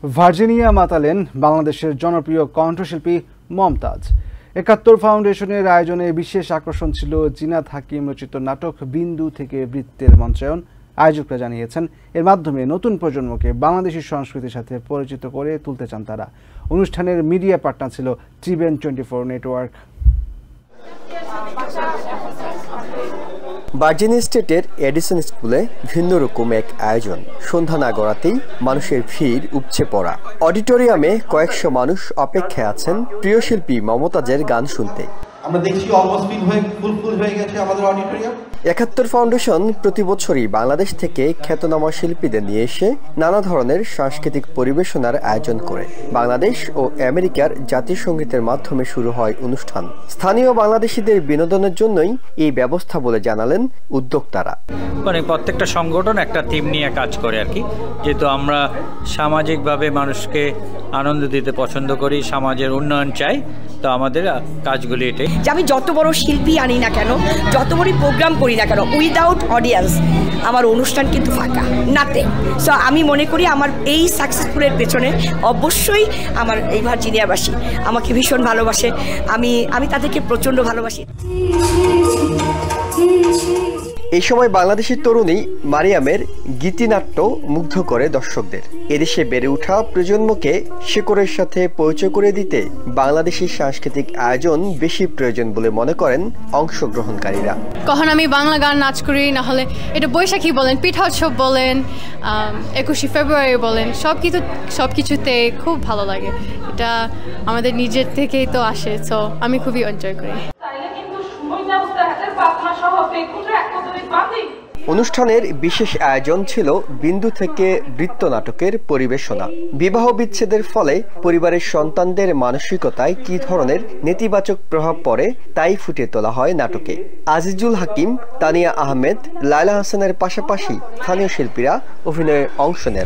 Virginia মাতালেন বাংলাদেশের জনপ্রিয় কণ্ঠশিল্পী মমতাজ। ৭১ ফাউন্ডেশনের আয়োজনে বিশেষ আকর্ষণ ছিল জিনাত হাকিম রচিত নাটক বিন্দু থেকে বৃত্তের মঞ্চায়ন। আয়োজকরা জানিয়েছেন, এর মাধ্যমে নতুন প্রজন্মকে বাংলাদেশি সংস্কৃতির সাথে পরিচিত করে তুলতে চান তারা। অনুষ্ঠানের মিডিয়া পার্টনার ছিল টিভেন 24 নেটওয়ার্ক। ভার্জিনিয়া স্টেটের এডিসন স্কুলে ভিন্ন রকম এক আয়োজন। সন্ধ্যা না গড়াতেই মানুষের ভিড় উপচে পড়া। অডিটোরিয়ামে কয়েকশো মানুষ অপেক্ষায় আছেন প্রিয় শিল্পী মমতাজের গান শুনতে। আমরা দেখছি অলমোস্ট ফুল হয়ে গেছে আমাদের অডিটোরিয়াম। ৭১ ফাউন্ডেশন প্রতি বছরই বাংলাদেশ থেকে খ্যাতনামা শিল্পীদের নিয়ে এসে নানা ধরনের সাংস্কৃতিক পরিবেশনার আয়োজন করে। বাংলাদেশ ও আমেরিকার জাতীয় সঙ্গীতের মাধ্যমে শুরু হয় অনুষ্ঠান। স্থানীয় বাংলাদেশিদের বিনোদনের জন্যই এই ব্যবস্থা বলে জানালেন উদ্যোক্তারা। মানে প্রত্যেকটা সংগঠন একটা থিম নিয়ে কাজ করে আর কি, যেহেতু আমরা সামাজিকভাবে মানুষকে আনন্দ দিতে পছন্দ করি, সমাজের উন্নয়ন চাই, তো আমাদের কাজগুলি এটাই। আমি যত বড় শিল্পী আনি না কেন, যত বড় প্রোগ্রাম করি না কেন, উইদাউট অডিয়েন্স আমার অনুষ্ঠান কিন্তু ফাঁকা, নাথিং। সো আমি মনে করি আমার এই সাকসেসফুলের পেছনে অবশ্যই আমার এই ভার্জিনিয়াবাসী আমাকে ভীষণ ভালোবাসে। আমি তাদেরকে প্রচণ্ড ভালোবাসি। এই সময় বাংলাদেশি তরুণী মারিয়ামের গীতিনাট্য মুগ্ধ করে দর্শকদের। এদেশে বেড়ে ওঠা প্রজন্মকে শিকড়ের সাথে পরিচয় করে দিতে বাংলাদেশি সাংস্কৃতিক আয়োজন বেশি প্রয়োজন বলে মনে করেন অংশগ্রহণকারীরা। কখন আমি বাংলা গান নাচ করি, না হলে এটা বৈশাখী বলেন, পিঠা উৎসব বলেন, 21শে ফেব্রুয়ারি বলেন, সবকিছুতে খুব ভালো লাগে। এটা আমাদের নিজের থেকেই তো আসে, তো আমি খুবই এনজয় করি। অনুষ্ঠানের বিশেষ আয়োজন ছিল বিন্দু থেকে বৃত্ত নাটকের পরিবেশনা। বিবাহ বিচ্ছেদের ফলে পরিবারের সন্তানদের মানসিকতায় কি ধরনের নেতিবাচক প্রভাব পড়ে তাই ফুটিয়ে তোলা হয় নাটকে। আজিজুল হাকিম, তানিয়া আহমেদ, লায়লা হাসানের পাশাপাশি স্থানীয় শিল্পীরা অভিনয়ে অংশ নেন।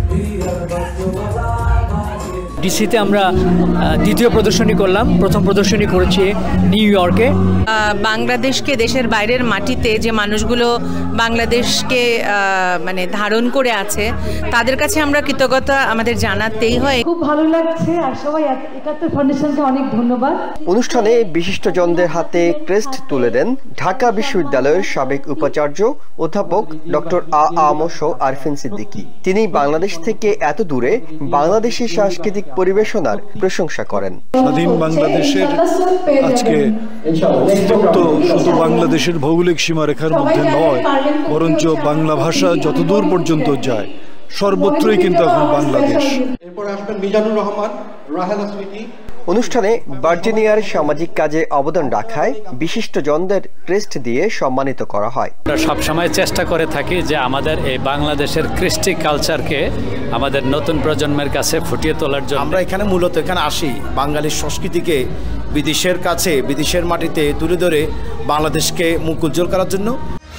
ডিসিতে আমরা দ্বিতীয় প্রদর্শনী করলাম, প্রথম প্রদর্শনী করেছি নিউ ইয়র্কে। বাংলাদেশকে দেশের বাইরের মাটিতে যে মানুষগুলো বাংলাদেশকে মানে ধারণ করে আছে, তাদের কাছে আমরা কৃতজ্ঞতা আমাদের জানাতেই হয়। খুব ভালো লাগছে, আর সবাই ৭১ ফাউন্ডেশনকে অনেক ধন্যবাদ। অনুষ্ঠানে বিশিষ্টজনদের হাতে ক্রেস্ট তুলে দেন ঢাকা বিশ্ববিদ্যালয়ের সাবেক উপাচার্য অধ্যাপক ডক্টর আ.ম.স. আরফিন সিদ্দিকী। তিনি বাংলাদেশ থেকে এত দূরে বাংলাদেশি সাংস্কৃতিক পরিবেশনার প্রশংসা করেন। স্বাধীন বাংলাদেশের আজকে অস্তিত্ব শুধু বাংলাদেশের ভৌগোলিক সীমারেখার মধ্যে নয়, বরঞ্চ বাংলা ভাষা যতদূর পর্যন্ত যায় সর্বত্রই কিন্তু এখন বাংলাদেশ। এরপর আসবেন মিজানুর রহমান, রাহেলা সুইটি। অনুষ্ঠানে ভার্জিনিয়ার সামাজিক কাজে অবদান রাখায় বিশিষ্টজনদের ক্রেস্ট দিয়ে সম্মানিত করা হয়। আমরা সবসময় চেষ্টা করে থাকি যে আমাদের এই বাংলাদেশের কৃষ্টি কালচারকে আমাদের নতুন প্রজন্মের কাছে ফুটিয়ে তোলার জন্য। আমরা এখানে মূলত আসি বাঙালির সংস্কৃতিকে বিদেশের কাছে, বিদেশের মাটিতে তুলে ধরে বাংলাদেশকে মুখ উজ্জ্বল করার জন্য।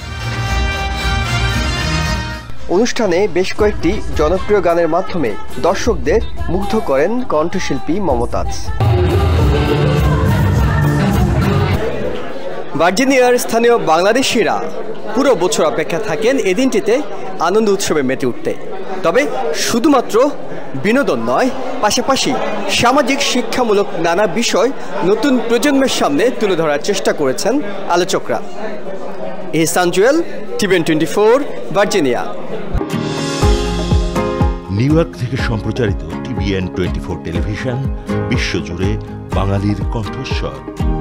অনুষ্ঠানে বেশ কয়েকটি জনপ্রিয় গানের মাধ্যমে দর্শকদের মুগ্ধ করেন কণ্ঠশিল্পী মমতাজ। ভার্জিনিয়ার স্থানীয় বাংলাদেশিরা পুরো বছর অপেক্ষা থাকেন এই দিনটিতে আনন্দ উৎসবে মেতে উঠতে। তবে শুধুমাত্র বিনোদন নয়, পাশাপাশি সামাজিক শিক্ষামূলক নানা বিষয় নতুন প্রজন্মের সামনে তুলে ধরার চেষ্টা করেছেন আলোচকরা। Ehsan Jewel, TVN 24, Virginia. New York থেকে সম্প্রচারিত টিভিএন 24 টেলিভিশন বিশ্বজুড়ে বাঙালির কণ্ঠস্বর।